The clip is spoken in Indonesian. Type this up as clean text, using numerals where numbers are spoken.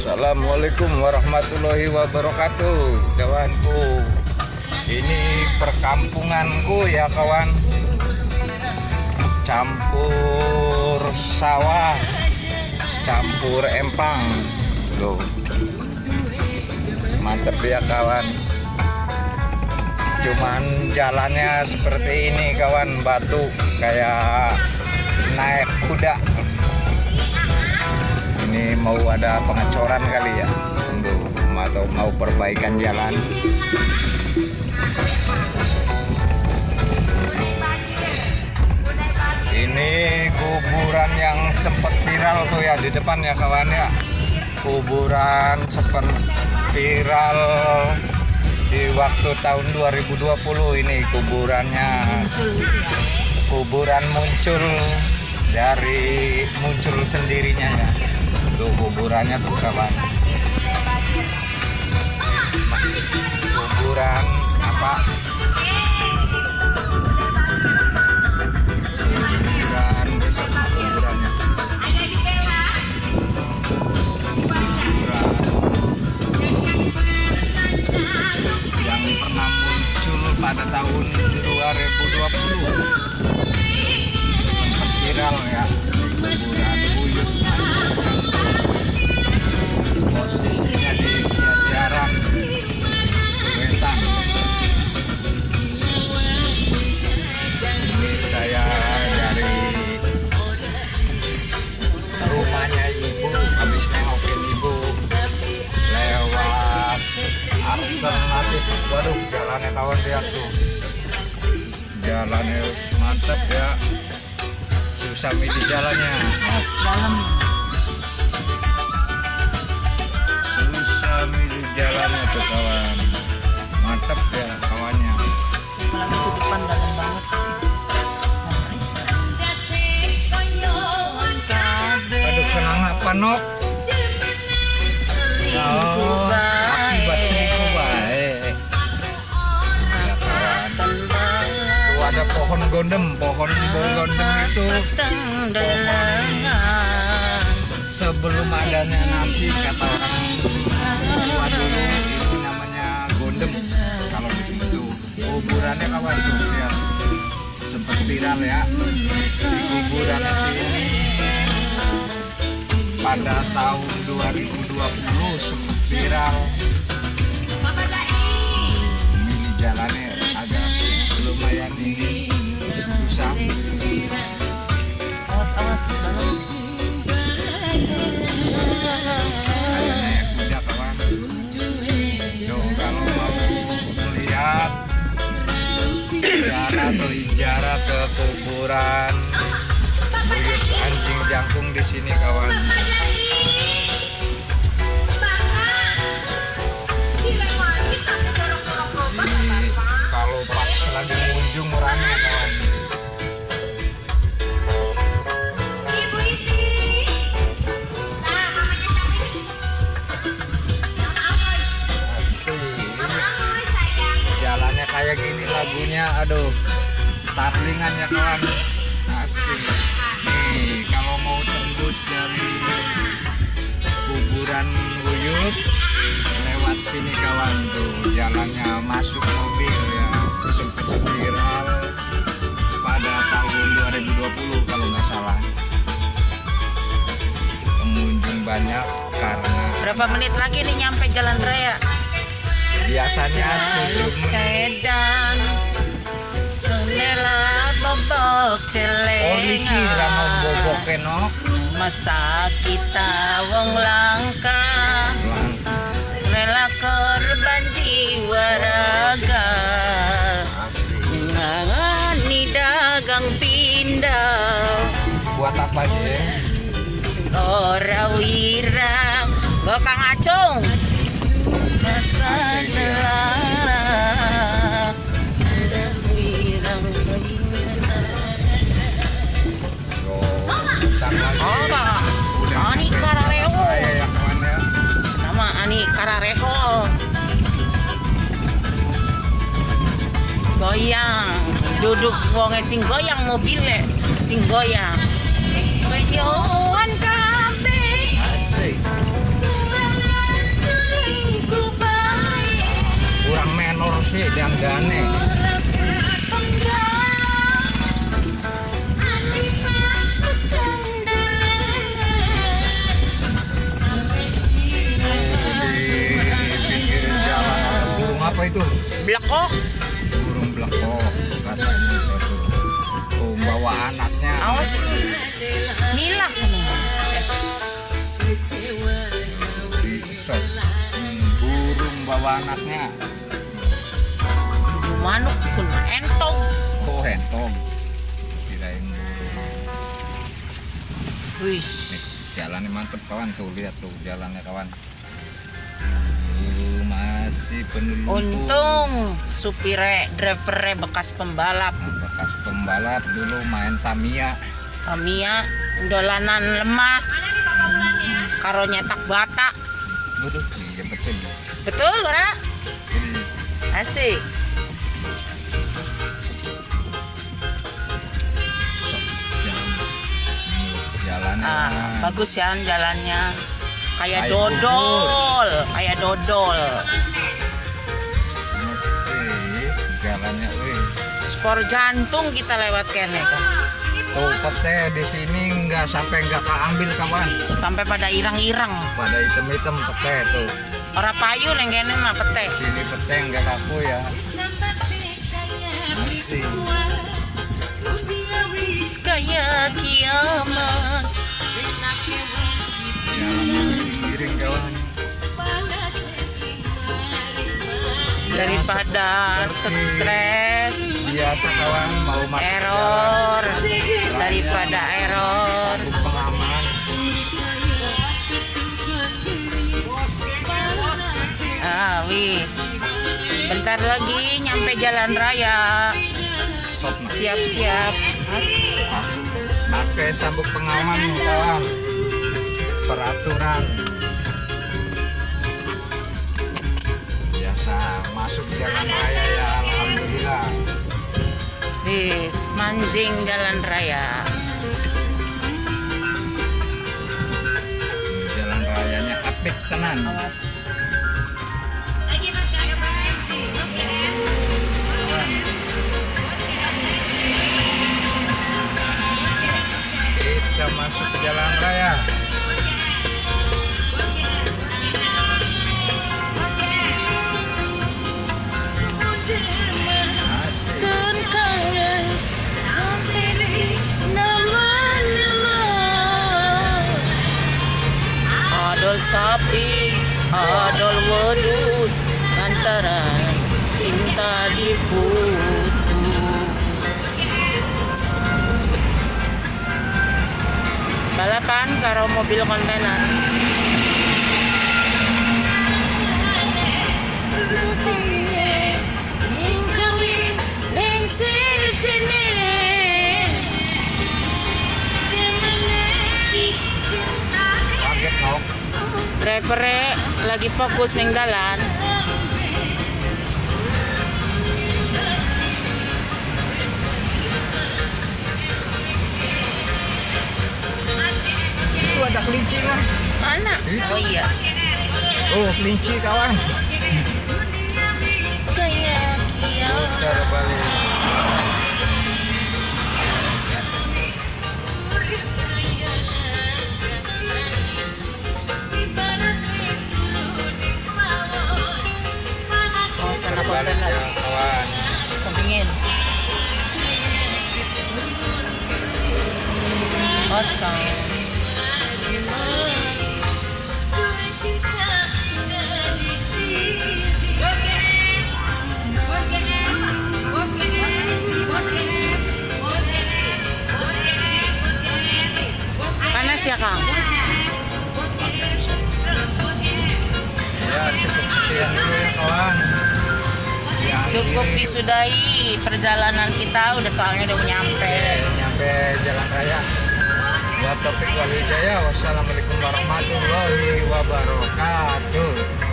Assalamualaikum warahmatullahi wabarakatuh, kawanku. Ini perkampunganku ya kawan. Campur sawah, campur empang. Loh, mantep ya kawan. Cuman jalannya seperti ini kawan, batu kayak naik kuda. Ini mau ada pengecoran kali ya, atau mau perbaikan jalan. Ini kuburan yang sempat viral tuh ya di depan ya kawan ya. Kuburan sempat viral di waktu tahun 2020 ini kuburannya. Kuburan muncul dari muncul sendirinya ya. Tuh kuburannya tuh kawan. Kuburan apa? Kuburan kuburannya. Kuburan yang pernah muncul pada tahun 2020. Sempat viral ya. Kuburan buyut. Posisinya di jarak wetan. Ini saya dari rumahnya ibu, habis nengokin ibu lewat alternatif. Waduh, jalannya kawan lihat tuh, jalannya mantap ya, susah milih jalannya. Mas dalam Jalannya tuh kawan, mantap ya kawannya. apalagi itu depan dalam banget. Aduh, kenang apa nok? Oh, akibat selingkuh baik. Ya kawan, tuh ada pohon gondem. Pohon gondem itu pohon sebelum adanya nasi, kata orang tua dulu, ini namanya gondem. Kalau di sini tuh kuburannya kawan tuh lihat, sempat viral ya. Di kuburannya sini pada tahun 2020 sempat viral. Ini jalannya agak lumayan ini susah. Awas dalam. Kayak naik kuda kawan. Yo, kalau mau melihat ziarah atau ijarah ke kuburan buyut anjing jangkung di sini kawan. Jadi kalau pas lagi mengunjung rame kawan. Jalannya kayak gini lagunya, aduh, tarlingan ya kawan, asik. Nih kalau mau tembus dari kuburan buyut lewat sini kawan tuh, jalannya masuk mobil ya, sempat viral pada tahun 2020 kalau nggak salah. Pengunjung banyak karena Berapa menit lagi nih nyampe jalan raya? biasanya 7 menit. Sedan Sunela bobok Oh niki celengan rano bobok kenok. Masa kita wong langka rela korban jiwa raga ngangani dagang pindah Buat apa aja ya? ora wirang Kang Acung masa nelara udah wirang Ani Karareho nama Ani Karareho goyang duduk wonge sing goyang mobilnya sing goyang goyang kabeh Asik. Mandane. Apa itu? Blekok. Burung blekok katanya itu. Oh, bawa anaknya. Awas nilah kuno. Isot. Burung bawa anaknya. Manuk kun entong. Oh, entong. Kirain burung. Wis. Jalannya mantep kawan, tuh lihat tuh jalannya kawan. Masih penuh. Untung supire driver bekas pembalap. Bekas pembalap dulu main Tamiya. Tamiya dolanan lemak. Karo nyetak bata. Waduh, iya betul. Betul, Ra? Jadi Asik. jalannya Bagus ya jalannya. Kayak Kayak dodol, kayak dodol. masih jalannya, wih. Spor jantung kita lewat kene kok. Tuh pete di sini nggak keambil kawan. Sampai pada irang-irang. Pada item-item pete tuh. Ora payu neng kene mah pete. Sini pete nggak laku ya. Masih. Kayak kiamat. Jalannya miring kawan. Daripada stres, Biasa kawan mau masuk error, daripada error. jalan, pengaman. Wis. Bentar lagi nyampe jalan raya. Sok, nah. Siap-siap. Pakai sabuk pengaman kawan. Peraturan. Biasa masuk jalan raya ya, alhamdulillah. Wis, manjing jalan raya. Jalan rayanya apik tenan. Awas. Kita masuk ke jalan raya. Sun kangen sampai nama-nama. Adol sapi, adol wedus, antara cinta diputus. Balapan karo mobil kontainer. Kaget nok. Drivernya lagi fokus ning dalan. Itu ada kelinci lah. Mana? Oh iya. Oh, kelinci kawan. Kayak kiamat. Putar balik. Oh, sana Balik kontainer. ya kawan. Kepingin. Kosong. Panas ya, Kang? Ya cukup sekian dulu ya kawan. Cukup disudahi perjalanan kita, udah soalnya udah nyampe. Nyampe jalan raya. Buat Topik Walijaya, wassalamualaikum warahmatullahi wabarakatuh.